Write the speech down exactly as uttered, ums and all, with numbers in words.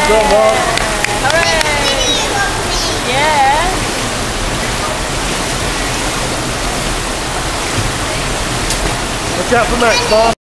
Go, Mom. Hooray! Yeah. Watch out for Max, Mom.